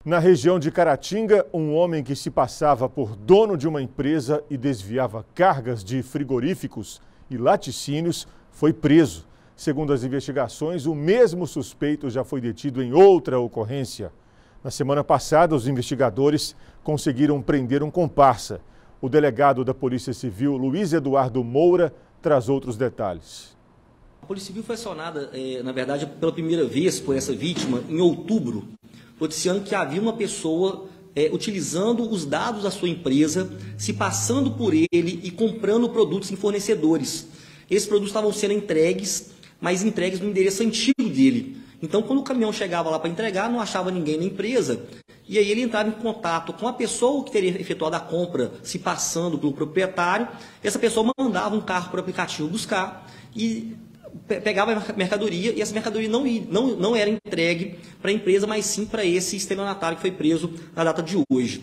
Na região de Caratinga, um homem que se passava por dono de uma empresa e desviava cargas de frigoríficos e laticínios foi preso. Segundo as investigações, o mesmo suspeito já foi detido em outra ocorrência. Na semana passada, os investigadores conseguiram prender um comparsa. O delegado da Polícia Civil, Luiz Eduardo Moura, traz outros detalhes. A Polícia Civil foi acionada, na verdade, pela primeira vez por essa vítima em outubro, noticiando que havia uma pessoa utilizando os dados da sua empresa, se passando por ele e comprando produtos em fornecedores. Esses produtos estavam sendo entregues, mas entregues no endereço antigo dele. Então, quando o caminhão chegava lá para entregar, não achava ninguém na empresa, e aí ele entrava em contato com a pessoa que teria efetuado a compra, se passando pelo proprietário. Essa pessoa mandava um carro por aplicativo buscar e pegava a mercadoria, e essa mercadoria não era entregue para a empresa, mas sim para esse estelionatário que foi preso na data de hoje.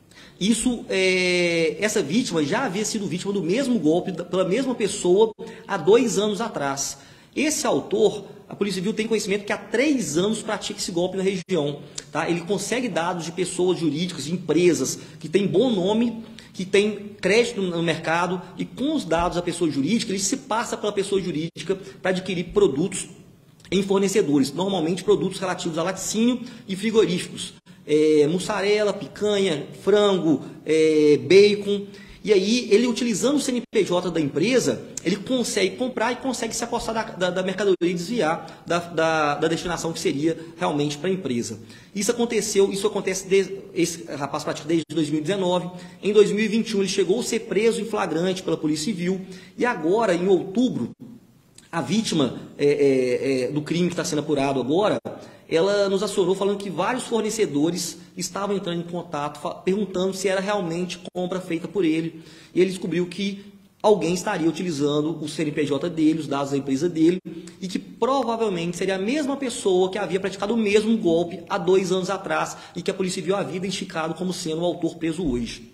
Essa vítima já havia sido vítima do mesmo golpe pela mesma pessoa há 2 anos atrás. Esse autor, a Polícia Civil tem conhecimento que há 3 anos pratica esse golpe na região. Tá? Ele consegue dados de pessoas jurídicas, de empresas que têm bom nome, que tem crédito no mercado, e com os dados da pessoa jurídica, ele se passa pela pessoa jurídica para adquirir produtos em fornecedores, normalmente produtos relativos a laticínio e frigoríficos, mussarela, picanha, frango, bacon. E aí, ele utilizando o CNPJ da empresa, ele consegue comprar e consegue se apossar da mercadoria e desviar da destinação que seria realmente para a empresa. Isso acontece esse rapaz pratica desde 2019. Em 2021, ele chegou a ser preso em flagrante pela Polícia Civil. E agora, em outubro, a vítima do crime que está sendo apurado agora, ela nos acionou falando que vários fornecedores estavam entrando em contato, perguntando se era realmente compra feita por ele. E ele descobriu que alguém estaria utilizando o CNPJ dele, os dados da empresa dele, e que provavelmente seria a mesma pessoa que havia praticado o mesmo golpe há 2 anos atrás e que a Polícia Civil havia identificado como sendo o autor preso hoje.